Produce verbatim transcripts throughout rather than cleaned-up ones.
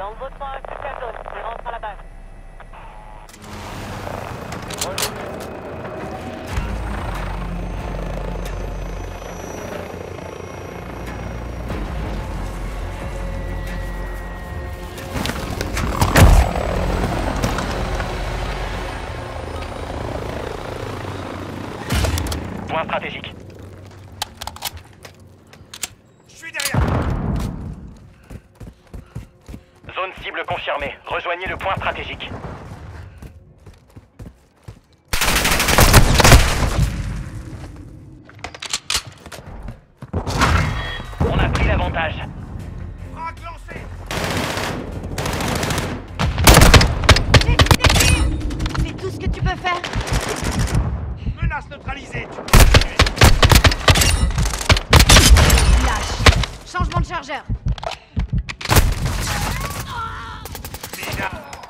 Dans votre point, toute la zone. Je rentre à la base. Point stratégique. Je suis derrière. Zone cible confirmée. Rejoignez le point stratégique. On a pris l'avantage. Frappe lancée. Fais tout ce que tu peux faire. Menace neutralisée. Tu peux continuer. Lâche. Changement de chargeur. Mina.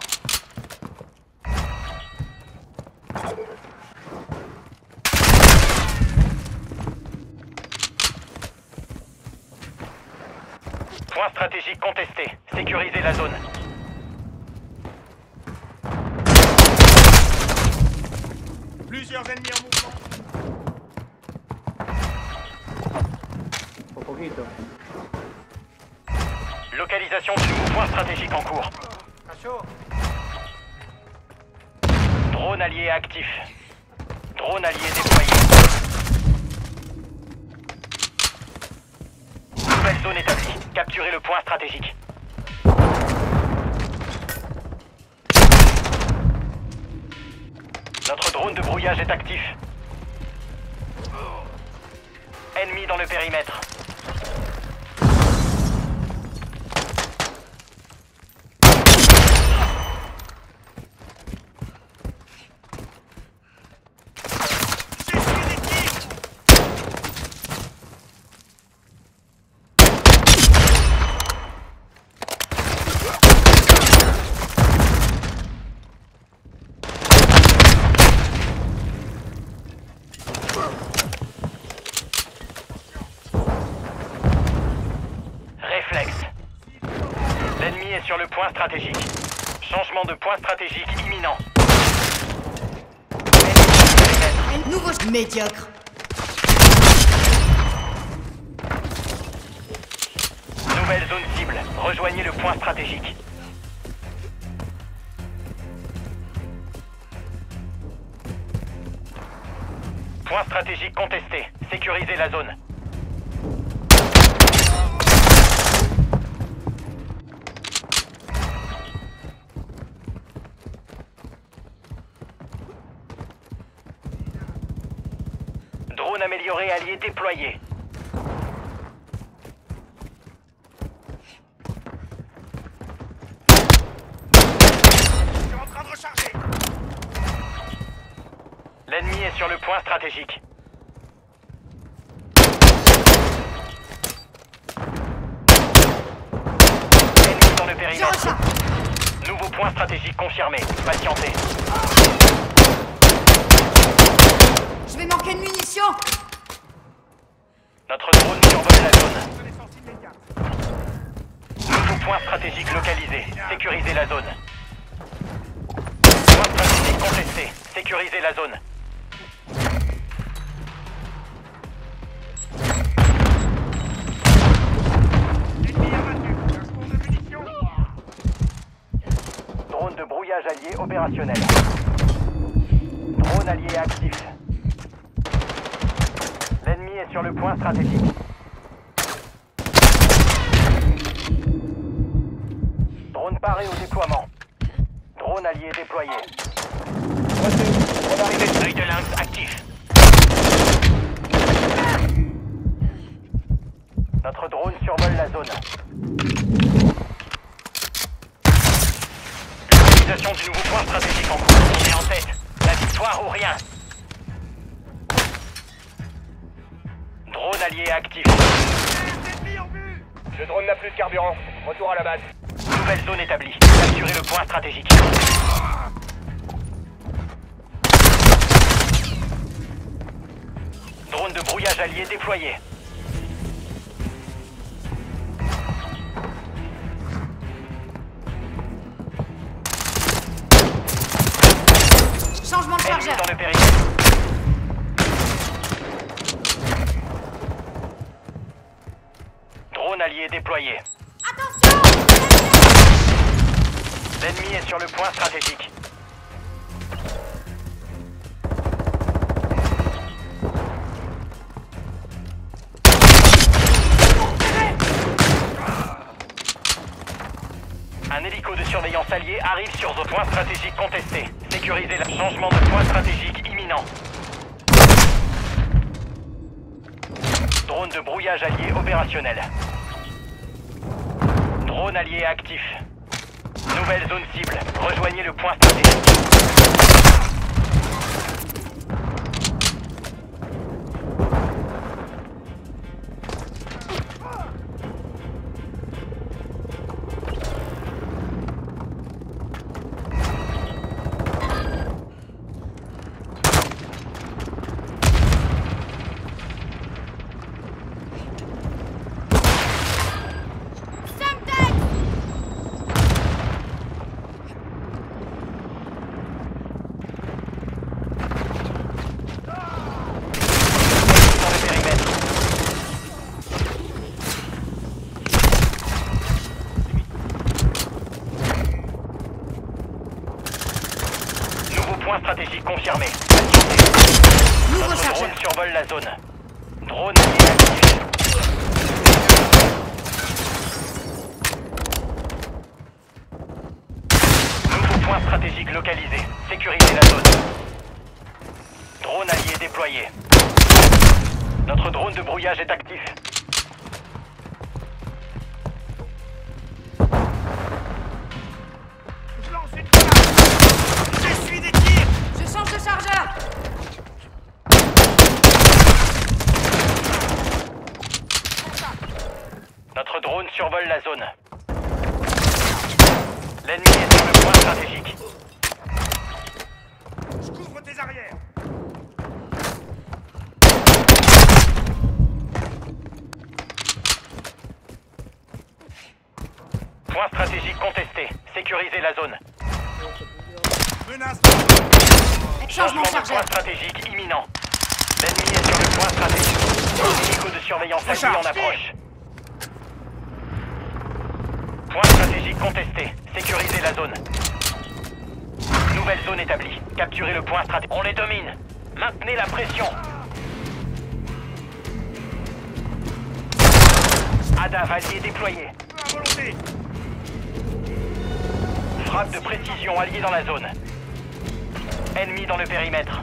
Point stratégique contesté. Sécurisez la zone. Plusieurs ennemis en mouvement. Un poquito. Localisation du nouveau point stratégique en cours. À chaud. Drone allié actif. Drone allié déployé. Nouvelle zone établie. Capturez le point stratégique. Notre drone de brouillage est actif. Ennemi dans le périmètre. J'ai tué l'équipe. Réflexe. L'ennemi est sur le point stratégique. Changement de point stratégique imminent. Ennemi dans le périmètre. Nouveau médiocre. Nouvelle zone cible. Rejoignez le point stratégique. Point stratégique contesté. Sécurisez la zone. Drone amélioré allié déployé. Je suis en train de recharger. L'ennemi est sur le point stratégique. Ennemi dans le Je périmètre. recharge. Nouveau point stratégique confirmé. Patientez. Je vais manquer de munitions. Notre drone survole la zone. Connaissance immédiate. Nouveau point stratégique localisé. Sécurisez la zone. Point stratégique contesté. Sécurisez la zone. Ennemi abattu. Un seconde de munitions. Drone de brouillage allié opérationnel. Drone allié actif. L'ennemi est sur le point stratégique. Drone paré au déploiement. Drone allié déployé. Œil de lynx actif. Notre drone survole la zone. L'utilisation du nouveau point stratégique en cours. On est en tête. La victoire ou rien. Drone allié actif. Ennemi en vue. Le drone n'a plus de carburant. Retour à la base. Nouvelle zone établie. Capturez le point stratégique. Drone de brouillage allié déployé. Drone allié déployé. Attention! L'ennemi est sur le point stratégique. Un hélico de surveillance allié arrive sur le point stratégique contesté. Sécurisez le changement de point stratégique imminent. Drone de brouillage allié opérationnel. Drone allié actif. Nouvelle zone cible. Rejoignez le point stratégique. Point stratégique confirmé. Nouveau Notre chargeur. drone survole la zone. Drone allié actif. Nouveau point stratégique localisé. Sécurisez la zone. Drone allié déployé. Notre drone de brouillage est actif. Je lance une grenade. J'essuie des tirs. Je change de chargeur. Notre drone survole la zone. L'ennemi est sur le point stratégique. Je couvre tes arrières. Point stratégique contesté. Sécurisez la zone. Menace. Changement de Changement de chargeur. point stratégique imminent. L'ennemi est sur le point stratégique. Hélico de surveillance allié en approche. Point stratégique contesté. Sécurisez la zone. Nouvelle zone établie. Capturez le point stratégique. On les domine. Maintenez la pression. Ada allié déployé. À volonté. Frappe de précision alliée dans la zone. Ennemi dans le périmètre.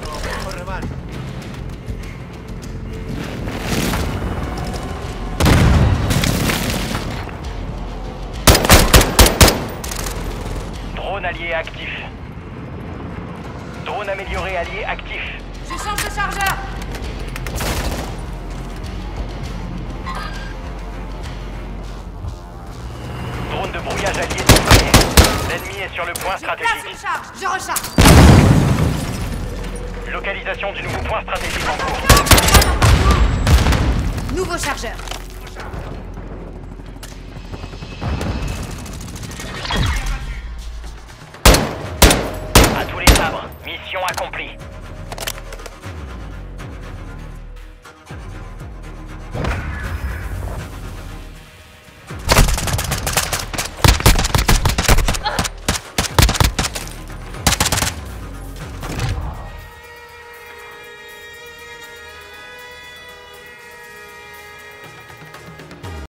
Drone allié actif. Drone amélioré allié actif. Je change de chargeur. Drone de brouillage allié déployé. L'ennemi est sur le point Je place une stratégique. charge. Je recharge. Localisation du nouveau point stratégique en cours. Nouveau chargeur. À tous les sabres. Mission accomplie.